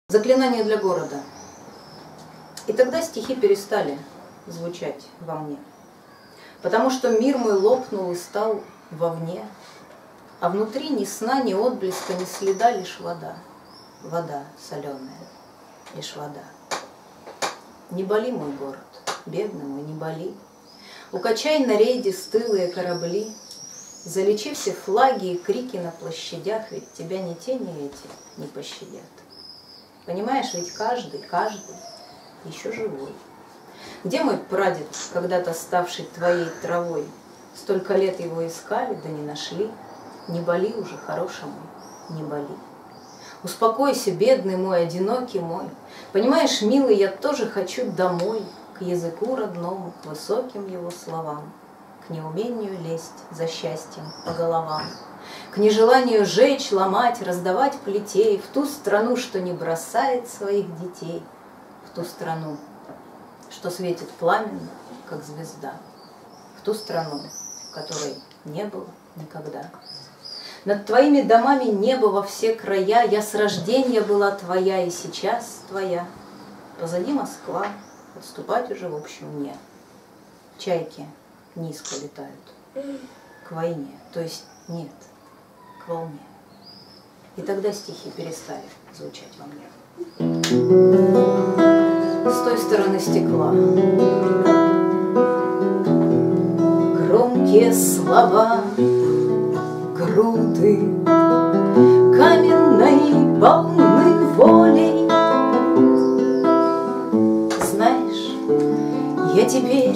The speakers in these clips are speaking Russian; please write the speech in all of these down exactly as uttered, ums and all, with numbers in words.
Заклинание для города. И тогда стихи перестали звучать во мне, потому что мир мой лопнул и стал вовне, а внутри ни сна, ни отблеска, ни следа, лишь вода, вода соленая, лишь вода. Не боли, мой город, бедный мой, не боли, укачай на рейде стылые корабли, залечи все флаги и крики на площадях, ведь тебя ни те, ни эти не пощадят. Понимаешь, ведь каждый, каждый еще живой. Где мой прадед, когда-то ставший твоей травой? Столько лет его искали, да не нашли. Не боли уже, хороший мой, не боли. Успокойся, бедный мой, одинокий мой. Понимаешь, милый, я тоже хочу домой, к языку родному, к высоким его словам, к неумению лезть за счастьем по головам, к нежеланию жечь, ломать, раздавать плетей, в ту страну, что не бросает своих детей, в ту страну, что светит пламенно, как звезда, в ту страну, которой не было никогда. Над твоими домами небо во все края, я с рождения была твоя и сейчас твоя. Позади Москва, отступать уже в общем не. Чайки низко летают к войне, то есть нет, к волне. И тогда стихи перестали звучать во мне. С той стороны стекла громкие слова, груды каменной полны волей. Знаешь, я теперь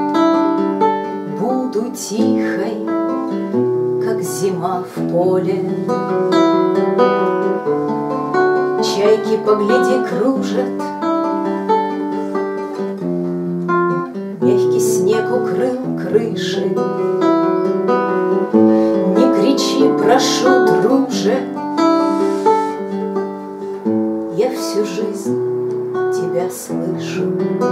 буду тихой, как зима в поле. Чайки, погляди, кружат, мягкий снег укрыл крыши. Прошу, друже, я всю жизнь тебя слышу.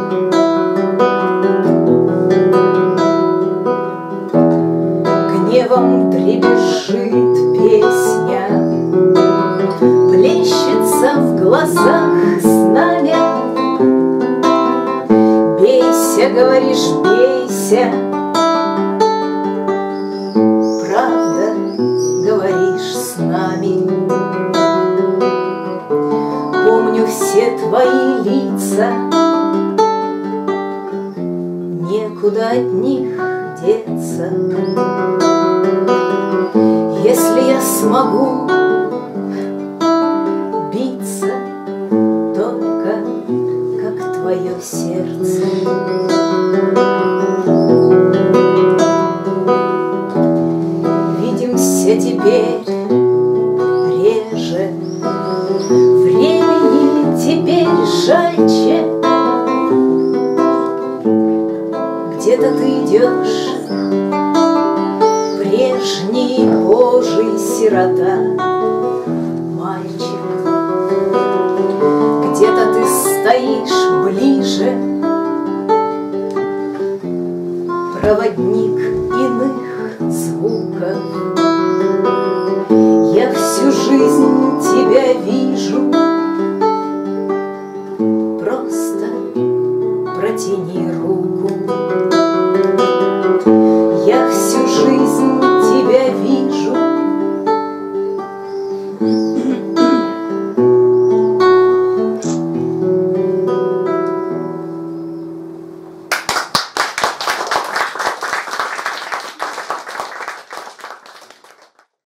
Гневом дребезжит песня, плещется в глазах знамя. Бейся, говоришь, бейся, говоришь с нами. Помню все твои лица, некуда от них деться. Если я смогу биться только как твое сердце, теперь реже, времени теперь жальче. Где-то ты идешь, прежний божий сирота, мальчик. Где-то ты стоишь ближе, проводник